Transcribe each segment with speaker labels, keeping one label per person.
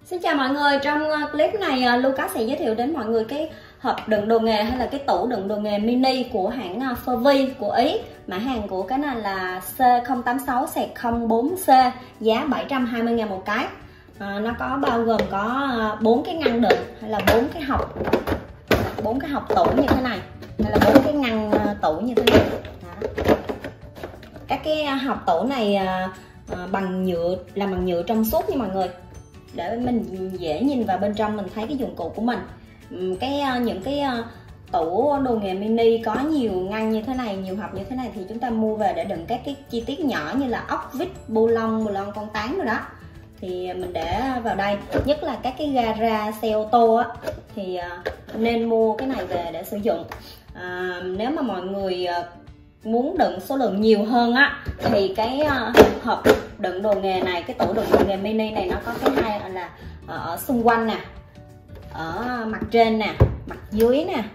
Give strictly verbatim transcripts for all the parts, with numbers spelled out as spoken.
Speaker 1: Xin chào mọi người, trong clip này Lucas sẽ giới thiệu đến mọi người cái hộp đựng đồ nghề hay là cái tủ đựng đồ nghề mini của hãng Furby của Ý. Mã hàng của cái này là C không tám sáu không bốn C, giá bảy trăm hai mươi ngàn một cái. à, Nó có bao gồm có bốn cái ngăn đựng hay là bốn cái hộp bốn cái hộp tủ như thế này, hay là bốn cái ngăn tủ như thế này. Đó. Các cái hộp tủ này à, bằng nhựa, làm bằng nhựa trong suốt nha mọi người, để mình dễ nhìn vào bên trong mình thấy cái dụng cụ của mình. Cái những cái tủ đồ nghề mini có nhiều ngăn như thế này, nhiều hộp như thế này thì chúng ta mua về để đựng các cái chi tiết nhỏ như là ốc vít, bu lông, bu lông con tán rồi đó, thì mình để vào đây. Nhất là các cái gara xe ô tô á, thì nên mua cái này về để sử dụng. à, nếu mà mọi người muốn đựng số lượng nhiều hơn á, thì cái hộp đựng đồ nghề này, cái tủ đựng đồ nghề mini này nó có cái hai là ở xung quanh nè, ở mặt trên nè, mặt dưới nè,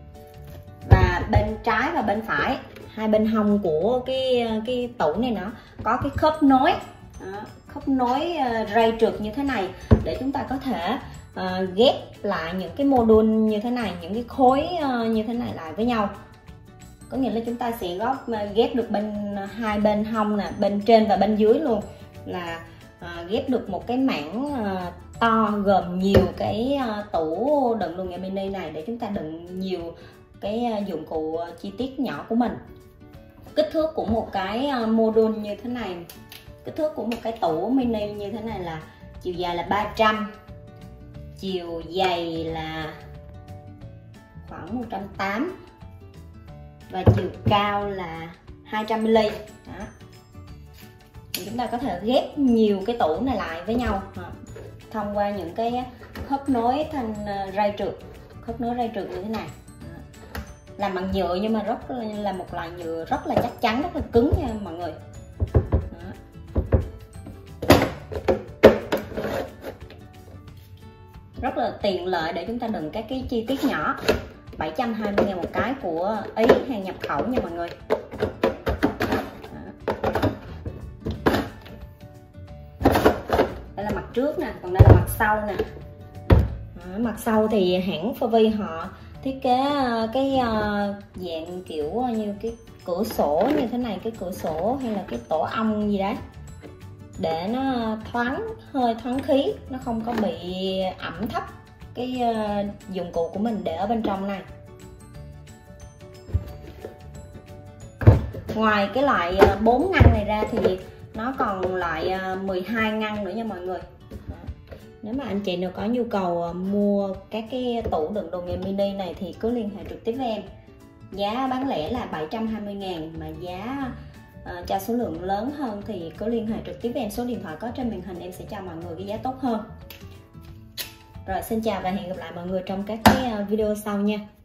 Speaker 1: và bên trái và bên phải, hai bên hông của cái cái tủ này nó có cái khớp nối. Đó, khớp nối ray trượt như thế này để chúng ta có thể uh, ghép lại những cái module như thế này, những cái khối uh, như thế này lại với nhau. Có nghĩa là chúng ta sẽ góp ghép được bên hai bên hông nè, bên trên và bên dưới luôn, là uh, ghép được một cái mảng uh, to gồm nhiều cái uh, tủ đựng đồ nghề mini này để chúng ta đựng nhiều cái uh, dụng cụ uh, chi tiết nhỏ của mình. Kích thước của một cái uh, module như thế này, kích thước của một cái tủ mini như thế này là chiều dài là ba trăm, chiều dày là khoảng một trăm tám mươi và chiều cao là hai trăm mi li mét. Đó. Chúng ta có thể ghép nhiều cái tủ này lại với nhau thông qua những cái khớp nối thành ray trượt, khớp nối ray trượt như thế này. Đó. Làm bằng nhựa nhưng mà rất là một loại nhựa rất là chắc chắn, rất là cứng nha mọi người. Đó. Rất là tiện lợi để chúng ta đựng các cái chi tiết nhỏ. Bảy trăm hai mươi ngàn một cái của Ý, hàng nhập khẩu nha mọi người. Đây là mặt trước nè, còn đây là mặt sau nè. Đó, mặt sau thì hãng Furby họ thiết kế cái dạng kiểu như cái cửa sổ như thế này, cái cửa sổ hay là cái tổ ong gì đấy, để nó thoáng hơi, thoáng khí, nó không có bị ẩm thấp cái uh, dụng cụ của mình để ở bên trong này. Ngoài cái loại bốn uh, ngăn này ra thì nó còn lại uh, mười hai ngăn nữa nha mọi người. Đó. Nếu mà anh chị nào có nhu cầu uh, mua các cái tủ đựng đồ nghề mini này thì cứ liên hệ trực tiếp với em. Giá bán lẻ là bảy trăm hai mươi ngàn, mà giá uh, cho số lượng lớn hơn thì cứ liên hệ trực tiếp với em. Số điện thoại có trên màn hình, em sẽ cho mọi người cái giá tốt hơn. Rồi, xin chào và hẹn gặp lại mọi người trong các cái video sau nha.